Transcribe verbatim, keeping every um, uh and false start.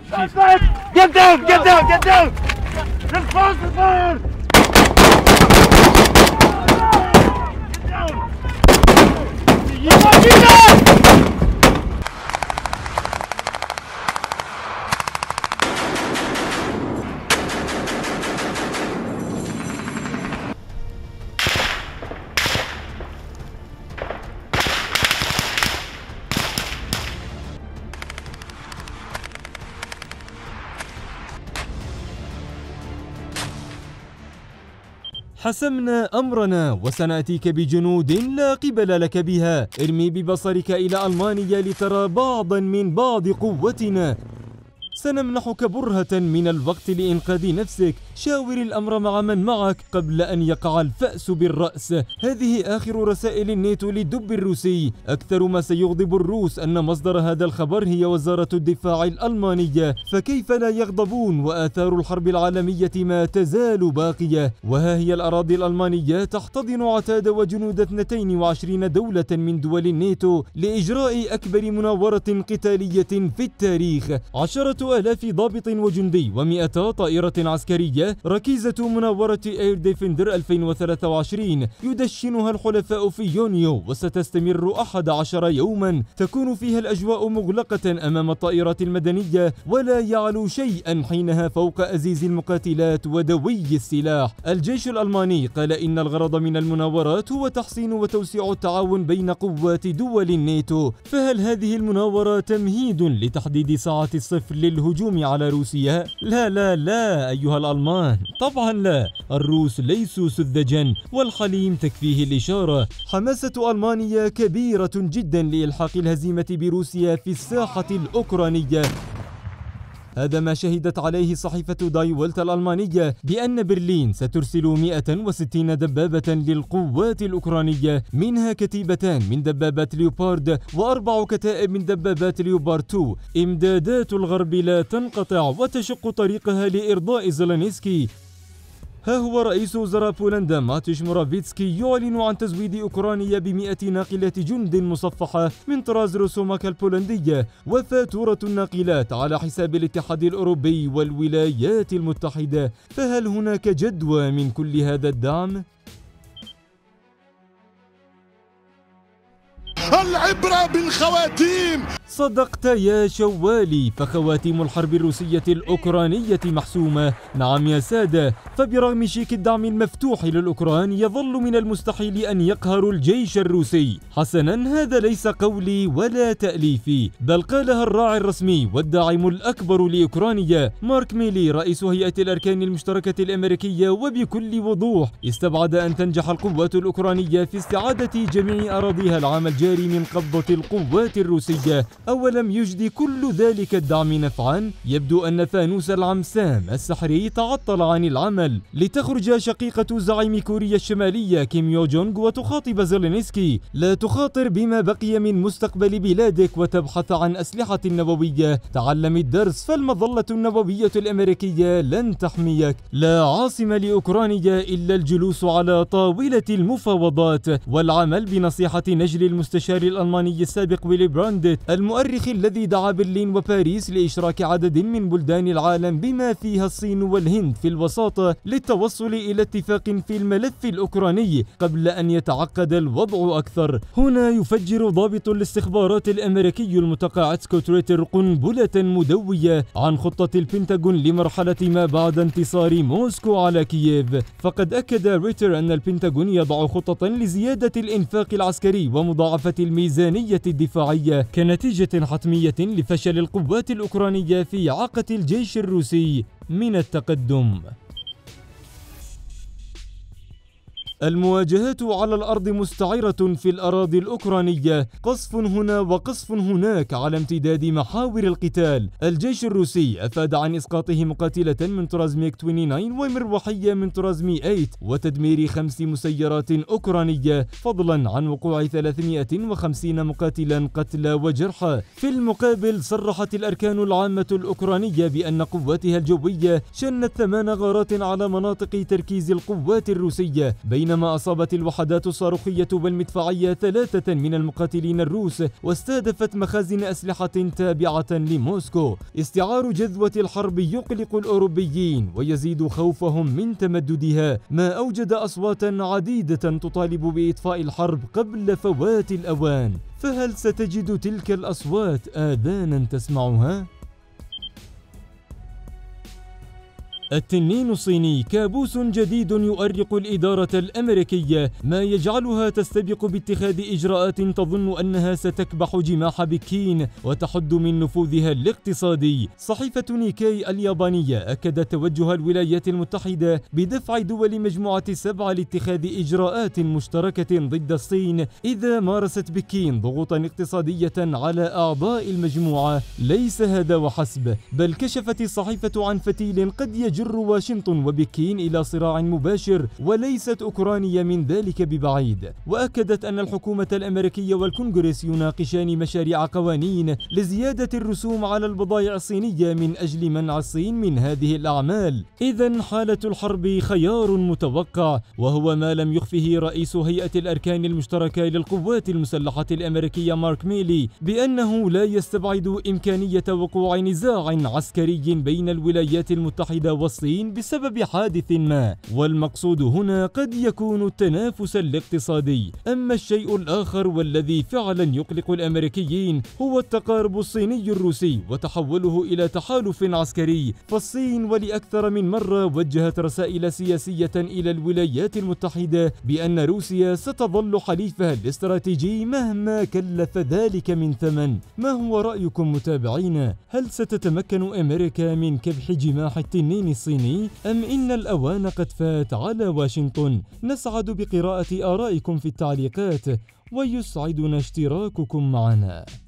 Get down! Get down! Get down! Reinforce the fire! Get down! حسمنا أمرنا وسنأتيك بجنود لا قبل لك بها. ارمي ببصرك إلى ألمانيا لترى بعضا من بعض قوتنا. سنمنحك برهة من الوقت لإنقاذ نفسك. شاور الأمر مع من معك قبل أن يقع الفأس بالرأس. هذه آخر رسائل الناتو للدب الروسي. أكثر ما سيغضب الروس أن مصدر هذا الخبر هي وزارة الدفاع الألمانية، فكيف لا يغضبون وآثار الحرب العالمية ما تزال باقية. وها هي الأراضي الألمانية تحتضن عتاد وجنود اثنتين وعشرين دولة من دول الناتو لإجراء أكبر مناورة قتالية في التاريخ. عشرة آلاف ضابط وجندي ومئتا طائرة عسكرية، ركيزة مناورة اير ديفندر ألفين وثلاثة وعشرين يدشنها الحلفاء في يونيو، وستستمر أحد عشر يوما تكون فيها الأجواء مغلقة أمام الطائرات المدنية، ولا يعلو شيئا حينها فوق أزيز المقاتلات ودوي السلاح. الجيش الألماني قال إن الغرض من المناورات هو تحسين وتوسيع التعاون بين قوات دول الناتو. فهل هذه المناورة تمهيد لتحديد ساعة الصفر للهجوم على روسيا؟ لا لا لا أيها الألمان، طبعا لا. الروس ليسوا سذجا، والحليم تكفيه الإشارة. حماسة ألمانيا كبيرة جدا لإلحاق الهزيمة بروسيا في الساحة الأوكرانية. هذا ما شهدت عليه صحيفة داي ويلت الألمانية بأن برلين سترسل مئة وستين دبابة للقوات الأوكرانية، منها كتيبتان من دبابات ليوبارد وأربع كتائب من دبابات ليوبارد اثنين. إمدادات الغرب لا تنقطع وتشق طريقها لإرضاء زيلينسكي. ها هو رئيس وزراء بولندا ماتيش مورافيتسكي يعلن عن تزويد أوكرانيا بمئة ناقلة جند مصفحة من طراز روسوماكا البولندية، وفاتورة الناقلات على حساب الاتحاد الأوروبي والولايات المتحدة. فهل هناك جدوى من كل هذا الدعم؟ العبرة بالخواتيم. صدقت يا شوالي، فخواتيم الحرب الروسية الأوكرانية محسومة. نعم يا سادة، فبرغم شيك الدعم المفتوح للأوكران يظل من المستحيل أن يقهروا الجيش الروسي. حسنا، هذا ليس قولي ولا تأليفي، بل قالها الراعي الرسمي والداعم الأكبر لأوكرانيا مارك ميلي رئيس هيئة الأركان المشتركة الأمريكية، وبكل وضوح استبعد أن تنجح القوات الأوكرانية في استعادة جميع أراضيها العام الجاري من قبضة القوات الروسية. أولم يجدي كل ذلك الدعم نفعا؟ يبدو أن فانوس العمسام السحري تعطل عن العمل. لتخرج شقيقة زعيم كوريا الشمالية كيم يو جونغ وتخاطب زيلينسكي: لا تخاطر بما بقي من مستقبل بلادك وتبحث عن أسلحة نووية. تعلم الدرس، فالمظلة النووية الأمريكية لن تحميك. لا عاصم لأوكرانيا إلا الجلوس على طاولة المفاوضات والعمل بنصيحة نجل المستشار الألماني السابق ويلي براندت، المؤرخ الذي دعا برلين وباريس لإشراك عدد من بلدان العالم بما فيها الصين والهند في الوساطة للتوصل إلى اتفاق في الملف الأوكراني قبل أن يتعقد الوضع أكثر. هنا يفجر ضابط الاستخبارات الأمريكي المتقاعد سكوت ريتر قنبلة مدوية عن خطة البنتاغون لمرحلة ما بعد انتصار موسكو على كييف. فقد أكد ريتر أن البنتاغون يضع خطة لزيادة الإنفاق العسكري ومضاعفة الميزانية الدفاعية كنتيجة حتمية لفشل القوات الأوكرانية في إعاقة الجيش الروسي من التقدم. المواجهات على الأرض مستعرة في الأراضي الأوكرانية، قصف هنا وقصف هناك على امتداد محاور القتال. الجيش الروسي أفاد عن إسقاطه مقاتلة من طراز ميك تسعة وعشرين ومروحية من طراز مي ثمانية وتدمير خمس مسيرات أوكرانية، فضلا عن وقوع ثلاثمئة وخمسين مقاتلا قتلى وجرحى. في المقابل صرحت الأركان العامة الأوكرانية بأن قواتها الجوية شنت ثمان غارات على مناطق تركيز القوات الروسية، بين حينما أصابت الوحدات الصاروخية والمدفعية ثلاثة من المقاتلين الروس واستهدفت مخازن أسلحة تابعة لموسكو. استعار جذوة الحرب يقلق الأوروبيين ويزيد خوفهم من تمددها، ما أوجد أصواتا عديدة تطالب بإطفاء الحرب قبل فوات الأوان. فهل ستجد تلك الأصوات آذانا تسمعها؟ التنين الصيني كابوس جديد يؤرق الإدارة الأمريكية، ما يجعلها تستبق باتخاذ إجراءات تظن أنها ستكبح جماح بكين وتحد من نفوذها الاقتصادي. صحيفة نيكاي اليابانية أكدت توجه الولايات المتحدة بدفع دول مجموعة سبعة لاتخاذ إجراءات مشتركة ضد الصين إذا مارست بكين ضغوطا اقتصادية على أعضاء المجموعة. ليس هذا وحسب، بل كشفت الصحيفة عن فتيل قد يجب جر واشنطن وبكين إلى صراع مباشر، وليست أوكرانيا من ذلك ببعيد. وأكدت أن الحكومة الأمريكية والكونغرس يناقشان مشاريع قوانين لزيادة الرسوم على البضائع الصينية من أجل منع الصين من هذه الأعمال. إذن حالة الحرب خيار متوقع، وهو ما لم يخفه رئيس هيئة الأركان المشتركة للقوات المسلحة الأمريكية مارك ميلي، بأنه لا يستبعد إمكانية وقوع نزاع عسكري بين الولايات المتحدة والصين بسبب حادث ما، والمقصود هنا قد يكون التنافس الاقتصادي. أما الشيء الآخر والذي فعلا يقلق الأمريكيين هو التقارب الصيني الروسي وتحوله إلى تحالف عسكري. فالصين ولأكثر من مرة وجهت رسائل سياسية إلى الولايات المتحدة بأن روسيا ستظل حليفها الاستراتيجي مهما كلف ذلك من ثمن. ما هو رأيكم متابعينا؟ هل ستتمكن أمريكا من كبح جماح التنين الصيني أم إن الأوان قد فات على واشنطن؟ نسعد بقراءة آرائكم في التعليقات ويسعدنا اشتراككم معنا.